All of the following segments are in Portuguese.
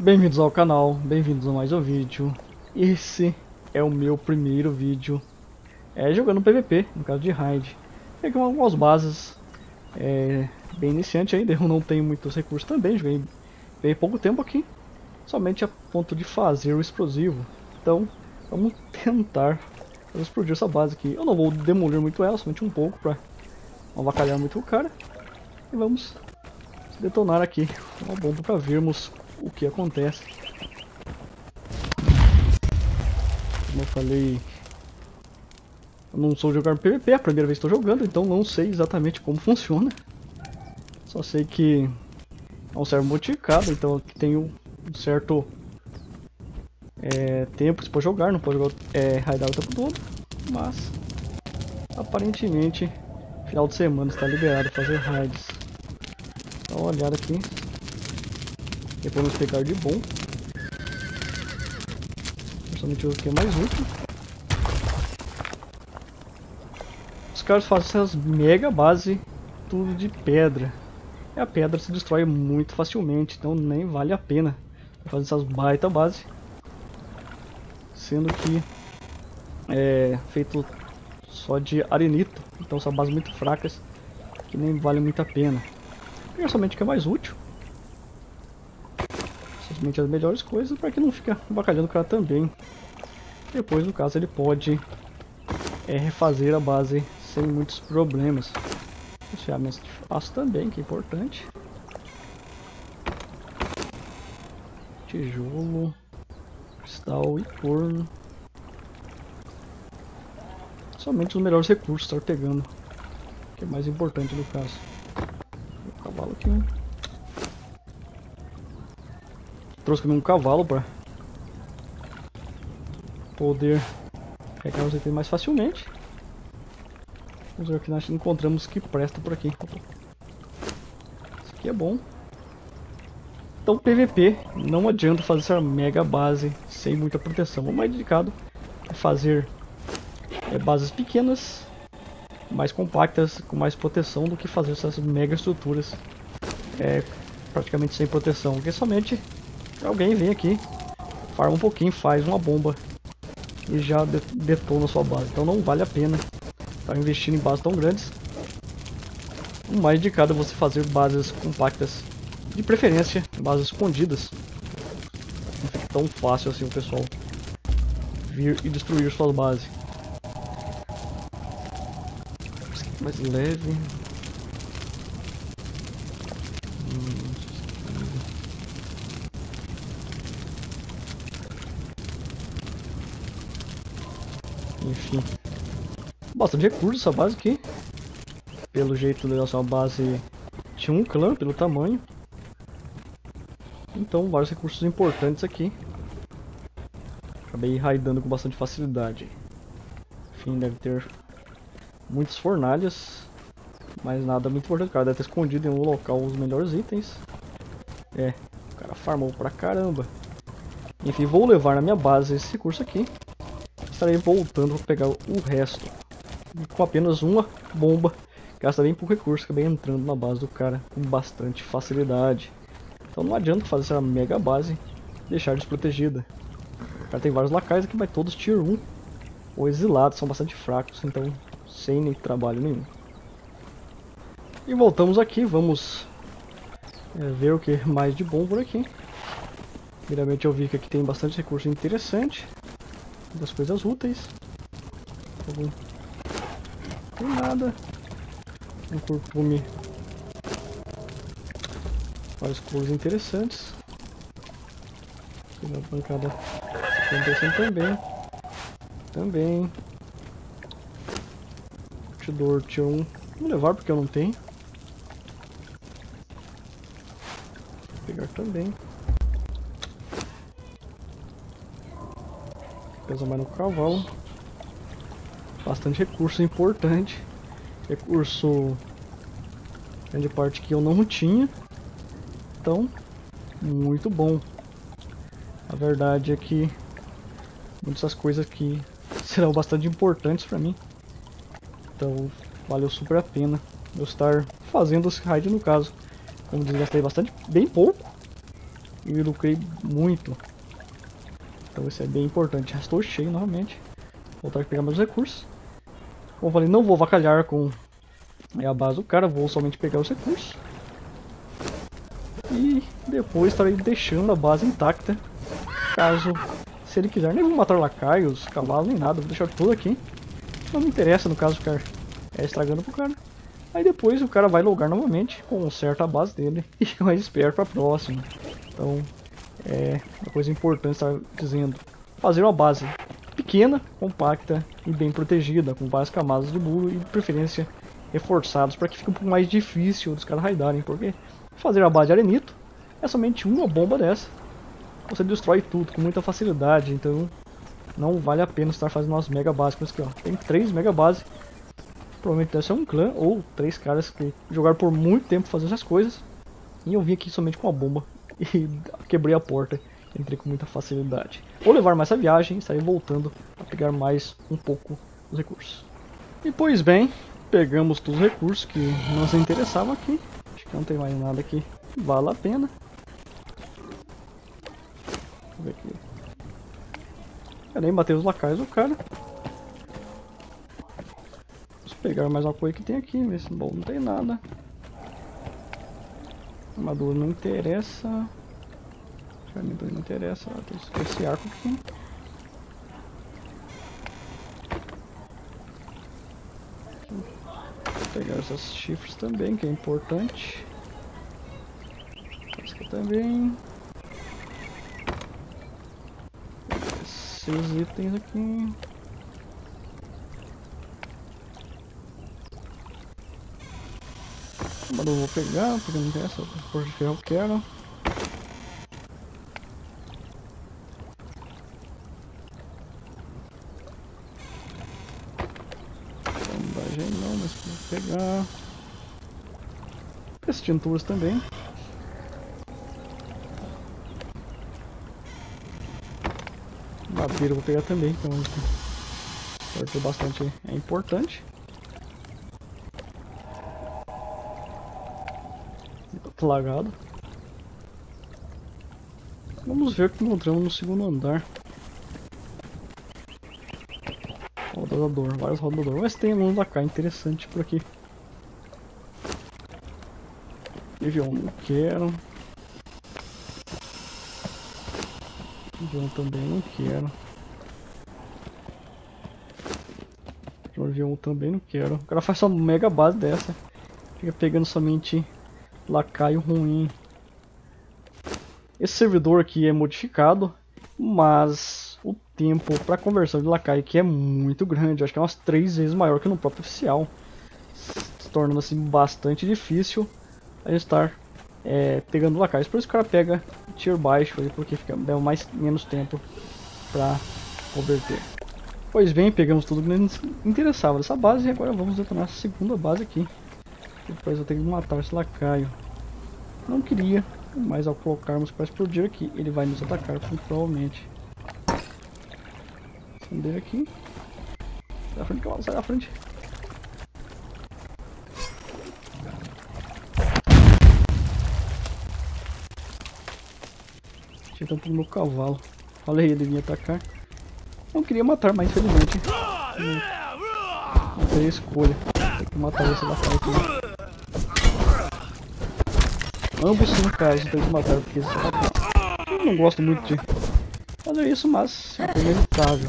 Bem-vindos ao canal, bem-vindos a mais um vídeo. Esse é o meu primeiro vídeo jogando PVP, no caso de raid. Peguei algumas bases, bem iniciante ainda, eu não tenho muitos recursos também, joguei pouco tempo aqui, somente a ponto de fazer o explosivo. Então, vamos tentar explodir essa base aqui. Eu não vou demolir muito ela, somente um pouco para não avacalhar muito o cara. E vamos detonar aqui uma bomba para vermos o que acontece. Como eu falei, eu não sou jogar PVP, é a primeira vez que estou jogando, então não sei exatamente como funciona. Só sei que é um server modificado, então aqui tem um certo tempo para jogar, não pode jogar raidar o tempo todo, mas aparentemente final de semana está liberado fazer raids. Dá uma olhada aqui. Depois vamos pegar de bom. Principalmente o que é mais útil. Os caras fazem essas mega bases tudo de pedra. E a pedra se destrói muito facilmente, então nem vale a pena fazer essas baita bases. Sendo que é feito só de arenito, então são bases muito fracas que nem vale muito a pena. Pegar somente o que é mais útil. As melhores coisas para que não fique abacalhando o cara também. Depois, no caso, ele pode refazer a base sem muitos problemas. Fechamento de aço também, que é importante. Tijolo, cristal e forno. Somente os melhores recursos estar pegando, que é mais importante no caso. O cavalo aqui. Trouxe também um cavalo para poder pegar os itens mais facilmente. Vamos ver o que nós encontramos que presta por aqui. Isso aqui é bom. Então PVP, não adianta fazer essa mega base sem muita proteção. O mais indicado é fazer bases pequenas, mais compactas, com mais proteção, do que fazer essas mega estruturas praticamente sem proteção. Porque somente alguém vem aqui, farma um pouquinho, faz uma bomba e já detona a sua base. Então não vale a pena estar investindo em bases tão grandes. O mais indicado é você fazer bases compactas, de preferência bases escondidas. Não fica tão fácil assim o pessoal vir e destruir suas bases. Mais leve. Enfim, bastante recurso essa base aqui. Pelo jeito dela ser uma base de um clã, pelo tamanho. Então vários recursos importantes aqui. Acabei raidando com bastante facilidade. Enfim, deve ter muitas fornalhas, mas nada muito importante. O cara deve ter escondido em um local os melhores itens. O cara farmou pra caramba. Enfim, vou levar na minha base esse recurso aqui. Estarei voltando para pegar o resto. E com apenas uma bomba, gasta bem pouco recurso, acabei entrando na base do cara com bastante facilidade. Então não adianta fazer essa mega base e deixar desprotegida. O cara tem vários lacaios aqui, mas todos tier 1 ou exilados, são bastante fracos, então sem nem trabalho nenhum. E voltamos aqui, vamos ver o que mais de bom por aqui. Primeiramente eu vi que aqui tem bastante recurso interessante, das coisas úteis. Não tem nada. Um curtume. Várias cores interessantes. Tem uma bancada interessante também. Curtidor tier 1. Vou levar porque eu não tenho. Vou pegar também. Pesa mais no cavalo. Bastante recurso importante. Recurso grande parte que eu não tinha. Então, muito bom. A verdade é que muitas dessas coisas aqui serão bastante importantes para mim. Então, valeu super a pena eu estar fazendo esse raid no caso. Como desgastei bem pouco. e lucrei muito. Então isso é bem importante. Já estou cheio novamente. Vou voltar aqui pegar meus recursos. Como eu falei, não vou avacalhar com a base do cara, vou somente pegar os recursos. E depois estarei deixando a base intacta. Caso, se ele quiser, nem vou matar lacaios, cavalos, nem nada. Vou deixar tudo aqui. Não me interessa no caso ficar estragando pro cara. Aí depois o cara vai logar novamente, conserta a base dele e eu espero pra próxima. Então, é uma coisa importante estar dizendo. Fazer uma base pequena, compacta e bem protegida, com várias camadas de muro e de preferência reforçados, para que fique um pouco mais difícil dos caras raidarem, porque fazer a base de arenito é somente uma bomba dessa. Você destrói tudo com muita facilidade, então não vale a pena estar fazendo umas mega básicas aqui, ó. Tem 3 mega bases. Provavelmente deve ser um clã ou 3 caras que jogaram por muito tempo fazendo essas coisas. E eu vim aqui somente com a bomba e quebrei a porta. Entrei com muita facilidade. Vou levar mais essa viagem e estarei voltando a pegar mais um pouco dos recursos. E pois bem, pegamos todos os recursos que nos interessavam aqui. Acho que não tem mais nada aqui que vale a pena. Deixa eu ver aqui. Eu nem matei os lacaios do cara. Vamos pegar mais uma coisa que tem aqui. Bom, não tem nada. Armadura não interessa. Armadura não interessa. Tem esse arco aqui. Vou pegar essas chifres também, que é importante. Essa aqui também. Esses itens aqui. Mas eu vou pegar, porque não tem essa porra de ferro que eu quero. Bandagem não, mas vou pegar. Essas tinturas também. Madeira eu vou pegar também, então vai ter bastante, é importante. Tá lagado. Vamos ver o que encontramos no segundo andar. Rodador, vários rodadores, mas tem um lacai interessante por aqui. Nível 1 não quero. Nível 1 também não quero. Nível 1 também não quero. O cara faz uma mega base dessa. Fica pegando somente lacaio ruim. Esse servidor aqui é modificado, mas o tempo para conversão de lacaio aqui é muito grande. Acho que é umas 3 vezes maior que no próprio oficial, se tornando assim bastante difícil a estar pegando lacaios. Por isso que o cara pega tier baixo aí, porque leva menos tempo para converter. Pois bem, pegamos tudo que nos interessava dessa base e agora vamos detonar a segunda base aqui. Depois eu tenho que matar esse lacaio. Não queria, mas ao colocarmos para explodir aqui, ele vai nos atacar provavelmente. Acender aqui. Sai da frente, cavalo, sai da frente. Tinha tanto no meu cavalo. Olha aí, ele vinha atacar. Não queria matar, mas infelizmente não tem escolha. Tem que matar esse lacaio aqui. Ambos no caso tem que matar, porque eu não gosto muito de fazer isso, mas é inevitável.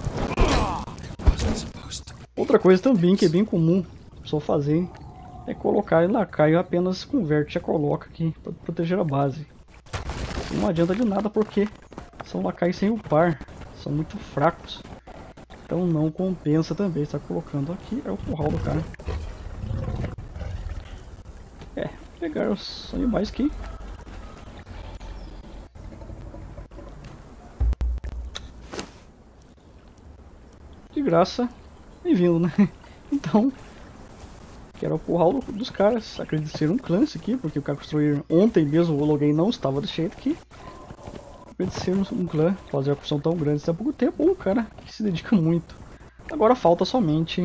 Outra coisa também que é bem comum a pessoa fazer é colocar em lacaio, apenas converte, já coloca aqui para proteger a base. Não adianta de nada porque são lacaios sem upar, são muito fracos. Então não compensa também estar colocando aqui, é o curral do cara. Pegar os animais aqui. De graça, bem-vindo, né? Então, quero o curral dos caras. Acredito ser um clã esse aqui, porque o cara construir ontem mesmo, o login não estava desse jeito aqui. Acredito ser um clã, fazer uma construção tão grande há pouco tempo, ou um cara que se dedica muito. Agora falta somente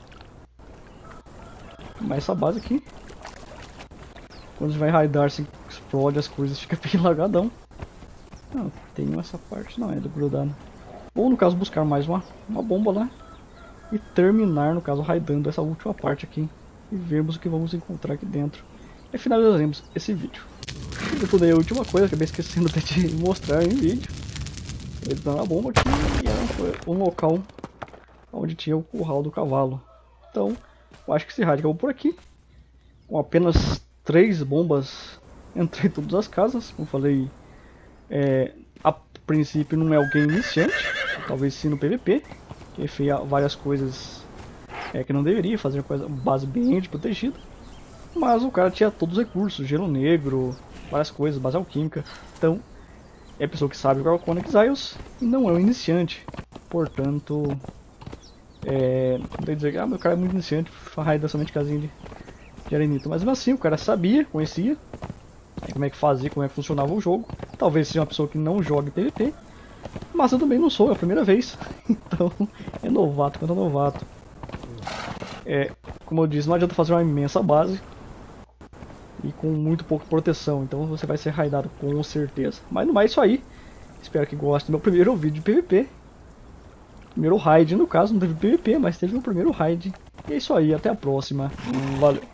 mais essa base aqui. Quando a gente vai raidar, se explode as coisas, fica bem lagadão. Não, tem essa parte, não é do grudado. Ou no caso buscar mais uma bomba lá. E terminar, no caso, raidando essa última parte aqui. E vermos o que vamos encontrar aqui dentro. E finalizaremos esse vídeo. Eu pulei a última coisa, acabei esquecendo até de mostrar em vídeo. Ele dando a bomba aqui e era um local onde tinha o curral do cavalo. Então, eu acho que esse raid acabou por aqui. Com apenas 3 bombas entrei em todas as casas. Como falei, a princípio não é alguém iniciante, talvez sim no PVP, que fez várias coisas que não deveria, fazer uma base bem protegida. Mas o cara tinha todos os recursos, gelo negro, várias coisas, base alquímica. Então, é pessoa que sabe jogar Conan Exiles e não é um iniciante. Portanto, não tem que dizer que meu cara é muito iniciante, raida somente casinha de arenito. Mas mesmo assim, o cara sabia, conhecia como é que fazia, como é que funcionava o jogo. Talvez seja uma pessoa que não jogue PVP, mas eu também não sou, é a primeira vez. Então, é novato contra novato. Como eu disse, não adianta fazer uma imensa base e com muito pouca proteção, então você vai ser raidado com certeza. Mas não é isso aí. Espero que gostem do meu primeiro vídeo de PVP. Primeiro raid, no caso, não teve PVP, mas teve o primeiro raid. E é isso aí, até a próxima. Valeu!